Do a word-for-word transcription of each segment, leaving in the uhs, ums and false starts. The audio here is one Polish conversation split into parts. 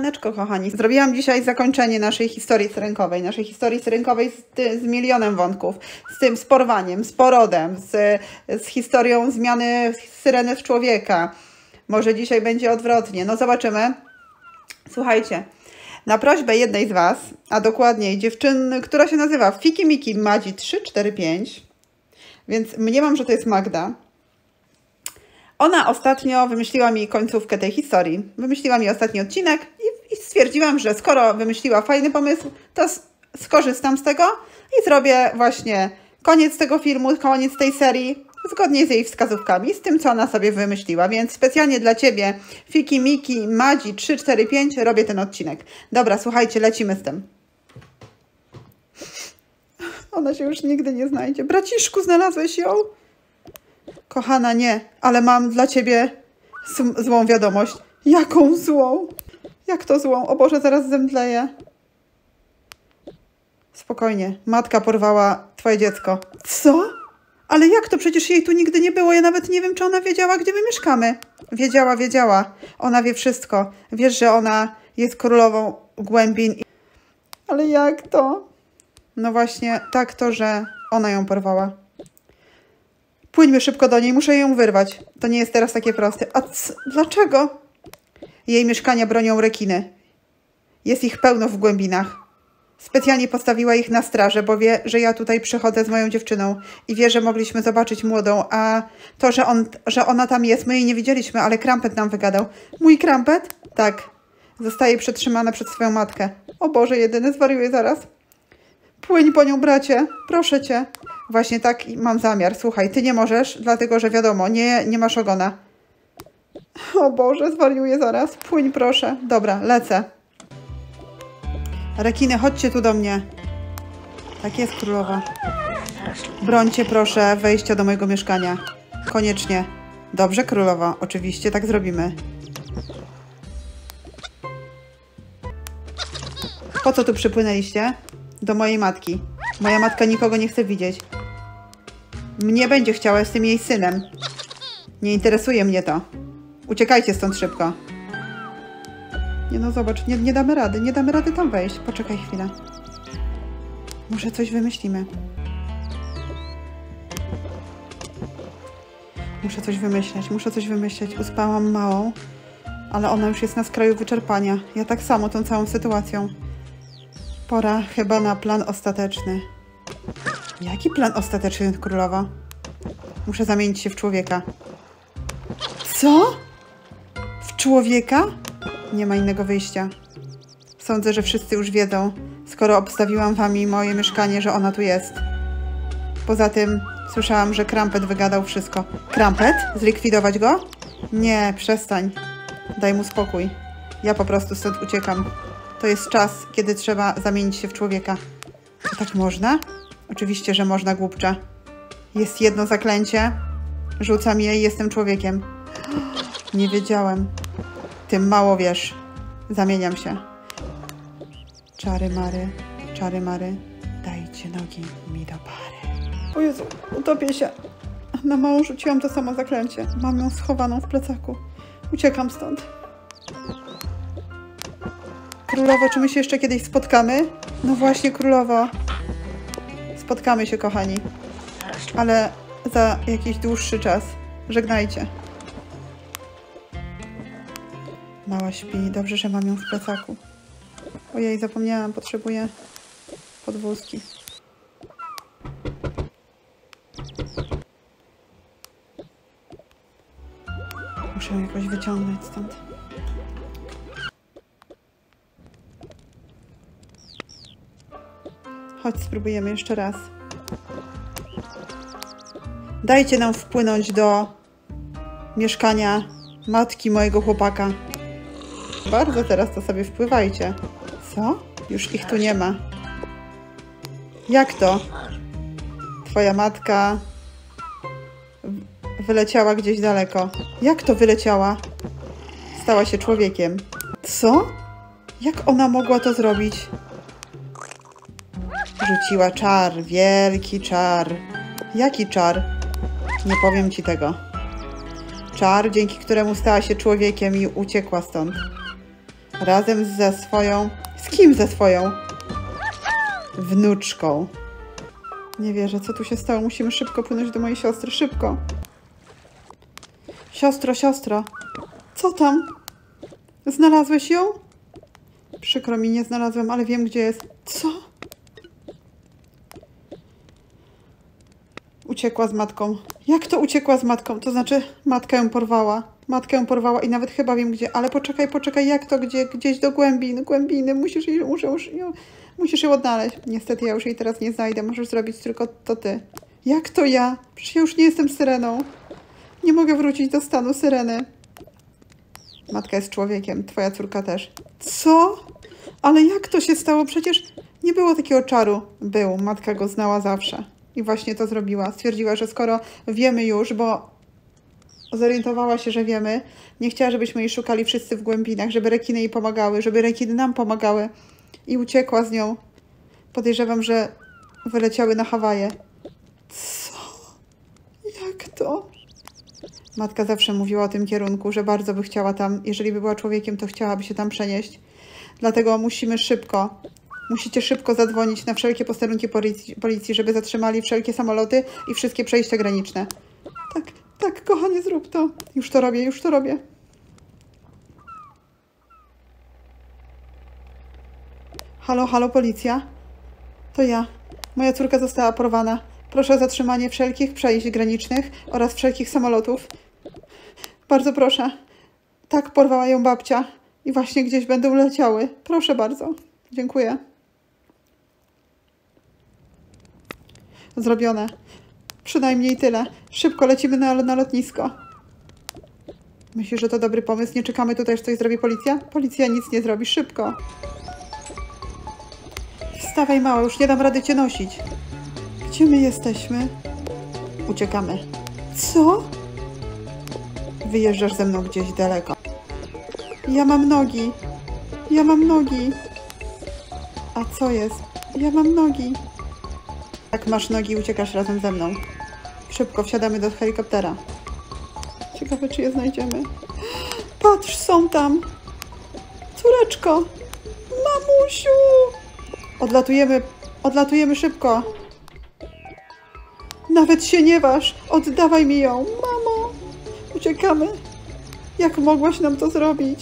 Siemaneczko, kochani. Zrobiłam dzisiaj zakończenie naszej historii syrenkowej. Naszej historii syrenkowej z, ty, z milionem wątków. Z tym, z porwaniem, z porodem, z, z historią zmiany syreny w człowieka. Może dzisiaj będzie odwrotnie. No zobaczymy. Słuchajcie. Na prośbę jednej z Was, a dokładniej dziewczyny, która się nazywa Fiki Miki Madzi trzy cztery pięć, więc mniemam, że to jest Magda. Ona ostatnio wymyśliła mi końcówkę tej historii. Wymyśliła mi ostatni odcinek i, i stwierdziłam, że skoro wymyśliła fajny pomysł, to skorzystam z tego i zrobię właśnie koniec tego filmu, koniec tej serii, zgodnie z jej wskazówkami, z tym, co ona sobie wymyśliła. Więc specjalnie dla Ciebie, Fiki Miki Madzi trzy cztery pięć, robię ten odcinek. Dobra, słuchajcie, lecimy z tym. Ona się już nigdy nie znajdzie. Braciszku, znalazłeś ją? Kochana, nie, ale mam dla Ciebie złą wiadomość. Jaką złą? Jak to złą? O Boże, zaraz zemdleję. Spokojnie, matka porwała Twoje dziecko. Co? Ale jak to? Przecież jej tu nigdy nie było. Ja nawet nie wiem, czy ona wiedziała, gdzie my mieszkamy. Wiedziała, wiedziała. Ona wie wszystko. Wiesz, że ona jest królową głębin. Ale jak to? No właśnie, tak to, że ona ją porwała. Płyńmy szybko do niej, muszę ją wyrwać. To nie jest teraz takie proste. A c dlaczego? Jej mieszkania bronią rekiny. Jest ich pełno w głębinach. Specjalnie postawiła ich na straży, bo wie, że ja tutaj przychodzę z moją dziewczyną i wie, że mogliśmy zobaczyć młodą, a to, że, on, że ona tam jest, my jej nie widzieliśmy, ale Krampet nam wygadał. Mój Krampet? Tak. Zostaje przetrzymana przez swoją matkę. O Boże, jedyny, zwariuję zaraz. Płyń po nią, bracie. Proszę Cię. Właśnie tak mam zamiar. Słuchaj, Ty nie możesz, dlatego, że wiadomo, nie, nie masz ogona. O Boże, zwariuję zaraz. Płyń, proszę. Dobra, lecę. Rekiny, chodźcie tu do mnie. Tak jest, królowa. Brońcie, proszę, wejścia do mojego mieszkania. Koniecznie. Dobrze, królowa. Oczywiście, tak zrobimy. Po co tu przypłynęliście? Do mojej matki. Moja matka nikogo nie chce widzieć. Mnie będzie chciała, jestem jej synem. Nie interesuje mnie to. Uciekajcie stąd szybko. Nie no, zobacz, nie, nie damy rady, nie damy rady tam wejść. Poczekaj chwilę. Może coś wymyślimy. Muszę coś wymyśleć, muszę coś wymyśleć. Uspałam małą, ale ona już jest na skraju wyczerpania. Ja tak samo tą całą sytuacją. Pora chyba na plan ostateczny. Jaki plan ostateczny, królowa? Muszę zamienić się w człowieka. Co? W człowieka? Nie ma innego wyjścia. Sądzę, że wszyscy już wiedzą, skoro obstawiłam Wami moje mieszkanie, że ona tu jest. Poza tym słyszałam, że Krampet wygadał wszystko. Krampet? Zlikwidować go? Nie, przestań. Daj mu spokój. Ja po prostu stąd uciekam. To jest czas, kiedy trzeba zamienić się w człowieka. Czy tak można? Oczywiście, że można, głupcza. Jest jedno zaklęcie. Rzucam je i jestem człowiekiem. Nie wiedziałem. Tym mało wiesz. Zamieniam się. Czary mary, czary mary. Dajcie nogi mi do pary. O Jezu, utopię się. Na małą rzuciłam to samo zaklęcie. Mam ją schowaną w plecaku. Uciekam stąd. Królowo, czy my się jeszcze kiedyś spotkamy? No właśnie, królowo. Spotkamy się, kochani. Ale za jakiś dłuższy czas. Żegnajcie. Mała śpi. Dobrze, że mam ją w plecaku. Ojej, zapomniałam. Potrzebuję podwózki. Muszę ją jakoś wyciągnąć stąd. Chodź, spróbujemy jeszcze raz. Dajcie nam wpłynąć do mieszkania matki mojego chłopaka. Bardzo teraz to sobie wpływajcie. Co? Już ich tu nie ma. Jak to? Twoja matka wyleciała gdzieś daleko. Jak to wyleciała? Stała się człowiekiem. Co? Jak ona mogła to zrobić? Rzuciła czar, wielki czar. Jaki czar? Nie powiem Ci tego. Czar, dzięki któremu stała się człowiekiem i uciekła stąd. Razem ze swoją... Z kim ze swoją? Wnuczką. Nie wierzę, co tu się stało. Musimy szybko płynąć do mojej siostry. Szybko. Siostro, siostro. Co tam? Znalazłeś ją? Przykro mi, nie znalazłem, ale wiem, gdzie jest. Co? Uciekła z matką. Jak to uciekła z matką? To znaczy, matka ją porwała. Matkę ją porwała i nawet chyba wiem gdzie. Ale poczekaj, poczekaj, jak to? Gdzie? Gdzieś do głębin, głębiny. Musisz, jej, muszę, muszę, musisz ją odnaleźć. Niestety ja już jej teraz nie znajdę. Możesz zrobić tylko to ty. Jak to ja? Przecież ja już nie jestem syreną. Nie mogę wrócić do stanu syreny. Matka jest człowiekiem, twoja córka też. Co? Ale jak to się stało? Przecież nie było takiego czaru. Był, matka go znała zawsze. I właśnie to zrobiła. Stwierdziła, że skoro wiemy już, bo zorientowała się, że wiemy, nie chciała, żebyśmy jej szukali wszyscy w głębinach, żeby rekiny jej pomagały, żeby rekiny nam pomagały. I uciekła z nią. Podejrzewam, że wyleciały na Hawaje. Co? Jak to? Matka zawsze mówiła o tym kierunku, że bardzo by chciała tam, jeżeli by była człowiekiem, to chciałaby się tam przenieść. Dlatego musimy szybko, musicie szybko zadzwonić na wszelkie posterunki policji, policji, żeby zatrzymali wszelkie samoloty i wszystkie przejścia graniczne. Tak, tak, kochanie, zrób to. Już to robię, już to robię. Halo, halo, policja? To ja. Moja córka została porwana. Proszę o zatrzymanie wszelkich przejść granicznych oraz wszelkich samolotów. Bardzo proszę. Tak, porwała ją babcia. I właśnie gdzieś będą leciały. Proszę bardzo. Dziękuję. Zrobione. Przynajmniej tyle. Szybko lecimy na, na lotnisko. Myślisz, że to dobry pomysł? Nie czekamy tutaj, aż coś zrobi policja? Policja nic nie zrobi. Szybko. Wstawaj, mała. Już nie dam rady cię nosić. Gdzie my jesteśmy? Uciekamy. Co? Wyjeżdżasz ze mną gdzieś daleko. Ja mam nogi. Ja mam nogi. A co jest? Ja mam nogi. Jak masz nogi, uciekasz razem ze mną. Szybko wsiadamy do helikoptera. Ciekawe, czy je znajdziemy. Patrz, są tam. Córeczko. Mamusiu. Odlatujemy. Odlatujemy szybko. Nawet się nie waż. Oddawaj mi ją. Mamo. Uciekamy. Jak mogłaś nam to zrobić?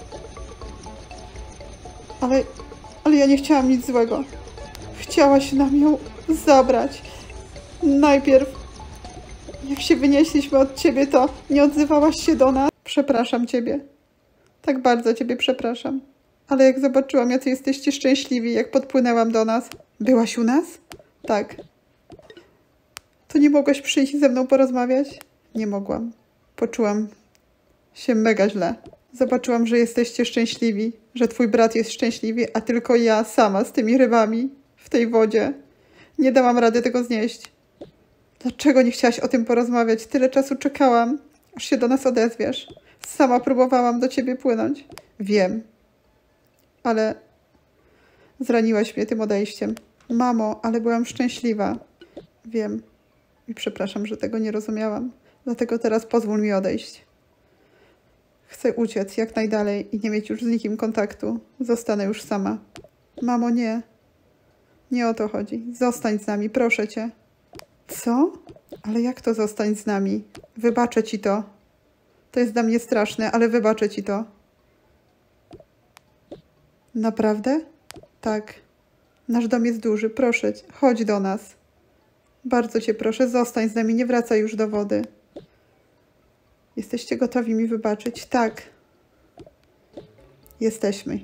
Ale, ale ja nie chciałam nic złego. Chciałaś nam ją zabrać. Najpierw, jak się wynieśliśmy od ciebie, to nie odzywałaś się do nas. Przepraszam ciebie. Tak bardzo ciebie przepraszam. Ale jak zobaczyłam, jacy jesteście szczęśliwi, jak podpłynęłam do nas. Byłaś u nas? Tak. To nie mogłaś przyjść ze mną porozmawiać? Nie mogłam. Poczułam się mega źle. Zobaczyłam, że jesteście szczęśliwi, że twój brat jest szczęśliwy, a tylko ja sama z tymi rybami w tej wodzie. Nie dałam rady tego znieść. Dlaczego nie chciałaś o tym porozmawiać? Tyle czasu czekałam, aż się do nas odezwiesz. Sama próbowałam do ciebie płynąć. Wiem. Ale zraniłaś mnie tym odejściem. Mamo, ale byłam szczęśliwa. Wiem. I przepraszam, że tego nie rozumiałam. Dlatego teraz pozwól mi odejść. Chcę uciec jak najdalej i nie mieć już z nikim kontaktu. Zostanę już sama. Mamo, nie. Nie o to chodzi. Zostań z nami, proszę cię. Co? Ale jak to zostań z nami? Wybaczę ci to. To jest dla mnie straszne, ale wybaczę ci to. Naprawdę? Tak. Nasz dom jest duży. Proszę cię, chodź do nas. Bardzo cię proszę, zostań z nami, nie wracaj już do wody. Jesteście gotowi mi wybaczyć? Tak. Jesteśmy.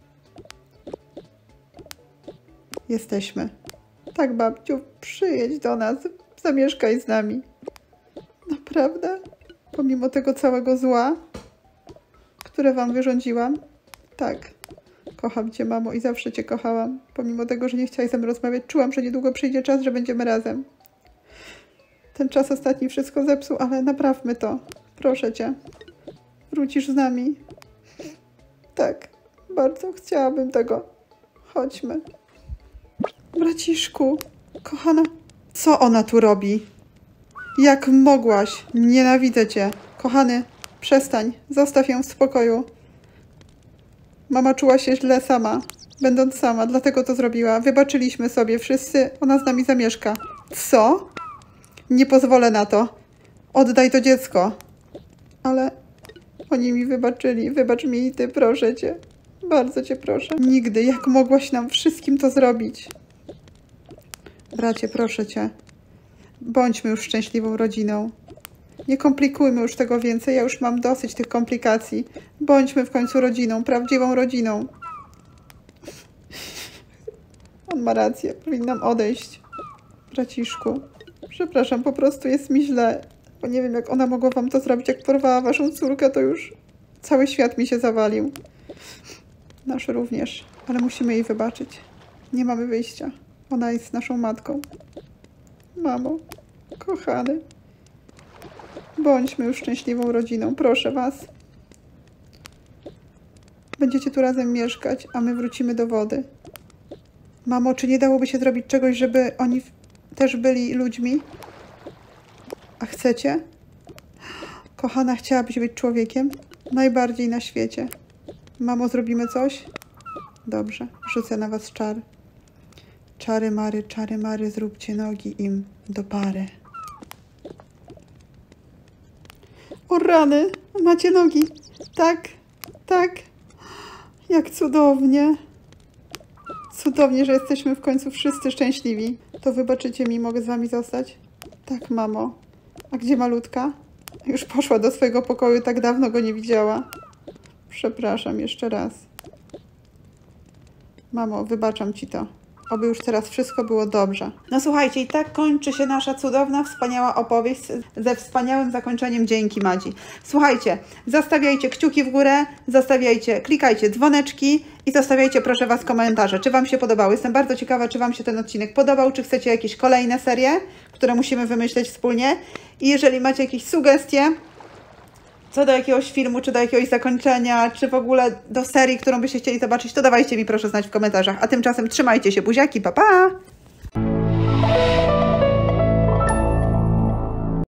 Jesteśmy. Tak, babciu, przyjedź do nas. Zamieszkaj z nami. Naprawdę? Pomimo tego całego zła, które wam wyrządziłam? Tak. Kocham cię, mamo, i zawsze cię kochałam. Pomimo tego, że nie chciałaś ze mną rozmawiać, czułam, że niedługo przyjdzie czas, że będziemy razem. Ten czas ostatni wszystko zepsuł, ale naprawmy to. Proszę cię. Wrócisz z nami. Tak. Bardzo chciałabym tego. Chodźmy. Braciszku. Kochana. Co ona tu robi? Jak mogłaś? Nienawidzę cię. Kochany, przestań. Zostaw ją w spokoju. Mama czuła się źle sama, będąc sama, dlatego to zrobiła. Wybaczyliśmy sobie wszyscy, ona z nami zamieszka. Co? Nie pozwolę na to. Oddaj to dziecko. Ale oni mi wybaczyli. Wybacz mi i ty, proszę cię. Bardzo cię proszę. Nigdy. Jak mogłaś nam wszystkim to zrobić? Bracie, proszę cię. Bądźmy już szczęśliwą rodziną. Nie komplikujmy już tego więcej. Ja już mam dosyć tych komplikacji. Bądźmy w końcu rodziną. Prawdziwą rodziną. On ma rację. Powinnam odejść. Braciszku. Przepraszam, po prostu jest mi źle. Bo nie wiem, jak ona mogła wam to zrobić. Jak porwała waszą córkę, to już cały świat mi się zawalił. Nasz również. Ale musimy jej wybaczyć. Nie mamy wyjścia. Ona jest naszą matką. Mamo, kochany. Bądźmy już szczęśliwą rodziną. Proszę was. Będziecie tu razem mieszkać, a my wrócimy do wody. Mamo, czy nie dałoby się zrobić czegoś, żeby oni też byli ludźmi? A chcecie? Kochana, chciałabyś być człowiekiem? Najbardziej na świecie. Mamo, zrobimy coś? Dobrze, rzucę na was czar. Czary mary, czary mary, zróbcie nogi im do pary. O rany, macie nogi. Tak, tak. Jak cudownie. Cudownie, że jesteśmy w końcu wszyscy szczęśliwi. To wybaczycie mi, mogę z wami zostać? Tak, mamo. A gdzie malutka? Już poszła do swojego pokoju, tak dawno go nie widziała. Przepraszam jeszcze raz. Mamo, wybaczam ci to. Oby już teraz wszystko było dobrze. No słuchajcie, i tak kończy się nasza cudowna, wspaniała opowieść ze wspaniałym zakończeniem dzięki Madzi. Słuchajcie, zostawiajcie kciuki w górę, zostawiajcie, klikajcie dzwoneczki i zostawiajcie proszę was komentarze, czy wam się podobało. Jestem bardzo ciekawa, czy wam się ten odcinek podobał, czy chcecie jakieś kolejne serie, które musimy wymyśleć wspólnie. I jeżeli macie jakieś sugestie co do jakiegoś filmu, czy do jakiegoś zakończenia, czy w ogóle do serii, którą byście chcieli zobaczyć, to dawajcie mi proszę znać w komentarzach. A tymczasem trzymajcie się, buziaki, pa pa!